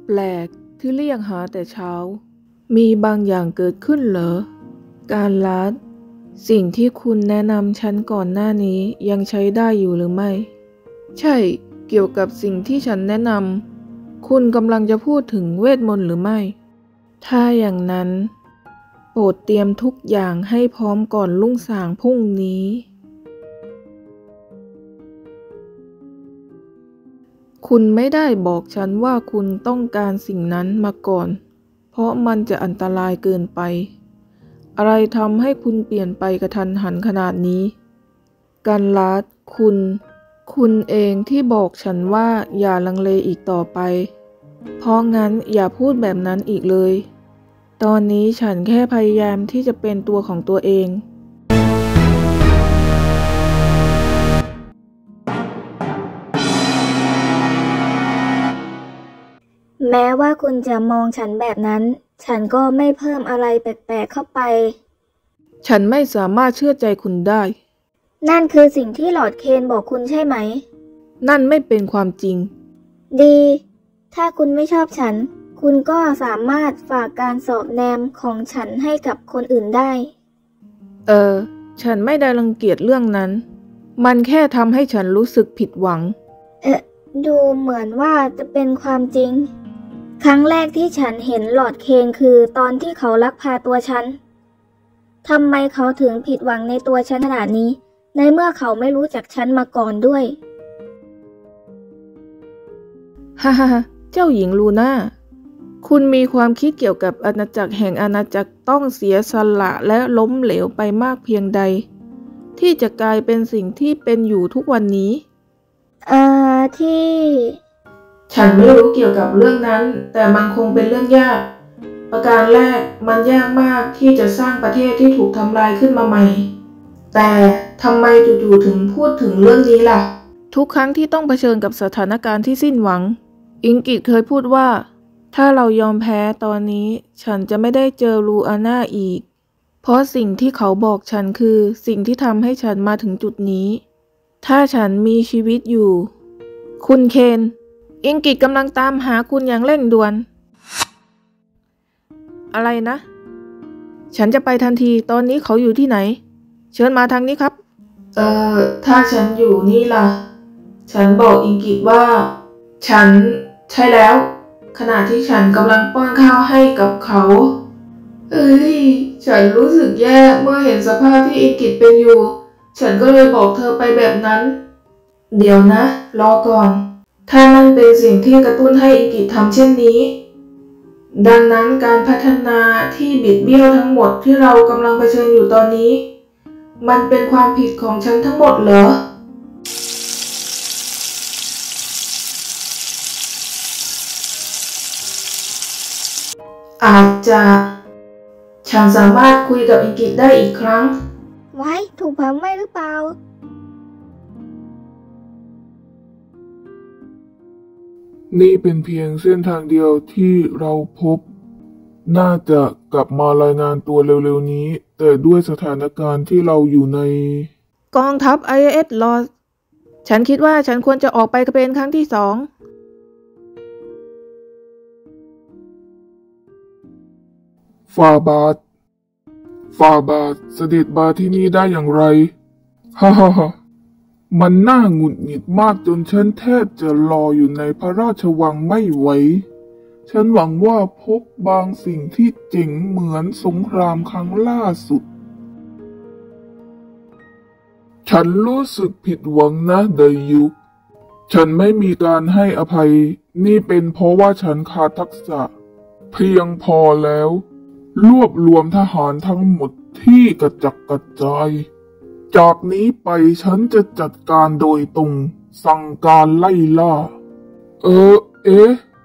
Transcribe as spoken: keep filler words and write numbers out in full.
แปลกที่เรียกหาแต่เช้ามีบางอย่างเกิดขึ้นเหรอการลัดสิ่งที่คุณแนะนำฉันก่อนหน้านี้ยังใช้ได้อยู่หรือไม่ใช่เกี่ยวกับสิ่งที่ฉันแนะนำคุณกำลังจะพูดถึงเวทมนต์หรือไม่ถ้าอย่างนั้นโปรดเตรียมทุกอย่างให้พร้อมก่อนรุ่งสางพรุ่งนี้คุณไม่ได้บอกฉันว่าคุณต้องการสิ่งนั้นมาก่อนเพราะมันจะอันตรายเกินไปอะไรทำให้คุณเปลี่ยนไปกระทันหันขนาดนี้กันลัดคุณคุณเองที่บอกฉันว่าอย่าลังเลอีกต่อไปเพราะงั้นอย่าพูดแบบนั้นอีกเลยตอนนี้ฉันแค่พยายามที่จะเป็นตัวของตัวเองแม้ว่าคุณจะมองฉันแบบนั้นฉันก็ไม่เพิ่มอะไรแปลกๆเข้าไปฉันไม่สามารถเชื่อใจคุณได้นั่นคือสิ่งที่ลอร์ดเคนบอกคุณใช่ไหมนั่นไม่เป็นความจริงดีถ้าคุณไม่ชอบฉันคุณก็สามารถฝากการสอบแนมของฉันให้กับคนอื่นได้เออฉันไม่ได้รังเกียจเรื่องนั้นมันแค่ทำให้ฉันรู้สึกผิดหวังเออดูเหมือนว่าจะเป็นความจริงครั้งแรกที่ฉันเห็นลอร์ดเคนคือตอนที่เขาลักพาตัวฉันทำไมเขาถึงผิดหวังในตัวฉันขนาดนี้ในเมื่อเขาไม่รู้จักฉันมาก่อนด้วยฮ่าฮ่าเจ้าหญิงลูน่าคุณมีความคิดเกี่ยวกับอาณาจักรแห่งอาณาจักรต้องเสียสละและล้มเหลวไปมากเพียงใดที่จะกลายเป็นสิ่งที่เป็นอยู่ทุกวันนี้เอ่อที่ฉันไม่รู้เกี่ยวกับเรื่องนั้นแต่มันคงเป็นเรื่องยากประการแรกมันยากมากที่จะสร้างประเทศที่ถูกทำลายขึ้นมาใหม่แต่ทำไมจู่ๆถึงพูดถึงเรื่องนี้ล่ะทุกครั้งที่ต้องเผชิญกับสถานการณ์ที่สิ้นหวังอิงกิตเคยพูดว่าถ้าเรายอมแพ้ตอนนี้ฉันจะไม่ได้เจอลูอาน่าอีกเพราะสิ่งที่เขาบอกฉันคือสิ่งที่ทำให้ฉันมาถึงจุดนี้ถ้าฉันมีชีวิตอยู่คุณเคนอิงกิตกำลังตามหาคุณอย่างเร่งด่วนอะไรนะฉันจะไปทันทีตอนนี้เขาอยู่ที่ไหนเชิญมาทางนี้ครับเอ่อถ้าฉันอยู่นี่ล่ะฉันบอกอิงกิตว่าฉันใช่แล้วขณะที่ฉันกำลังป้อนข้าวให้กับเขาเอ้ยฉันรู้สึกแย่เมื่อเห็นสภาพที่อิงกิตเป็นอยู่ฉันก็เลยบอกเธอไปแบบนั้นเดี๋ยวนะรอก่อนถ้านั่นเป็นสิ่งที่กระตุ้นให้อิงกิตทำเช่นนี้ดังนั้นการพัฒนาที่บิดเบี้ยวทั้งหมดที่เรากำลังเผชิญอยู่ตอนนี้มันเป็นความผิดของฉันทั้งหมดเหรออาจจะฉันสามารถคุยกับอิงกิตได้อีกครั้งไว้ถูกเผาไหมหรือเปล่านี่เป็นเพียงเส้นทางเดียวที่เราพบน่าจะกลับมารายงานตัวเร็วๆนี้แต่ด้วยสถานการณ์ที่เราอยู่ในกองทัพ ไอ เอส รอฉันคิดว่าฉันควรจะออกไปเป็นครั้งที่สองฝ่าบาทฝ่าบาทเสด็จมาที่นี่ได้อย่างไรฮ่าฮ่าฮ่ามันน่าหงุดหงิดมากจนฉันแทบจะรออยู่ในพระราชวังไม่ไหวฉันหวังว่าพบบางสิ่งที่เจ๋งเหมือนสงครามครั้งล่าสุดฉันรู้สึกผิดหวังนะเดยุคฉันไม่มีการให้อภัยนี่เป็นเพราะว่าฉันขาดทักษะเพียงพอแล้วรวบรวมทหารทั้งหมดที่กระจัดกระจายจากนี้ไปฉันจะจัดการโดยตรงสั่งการไล่ล่าเออเอ๊ะ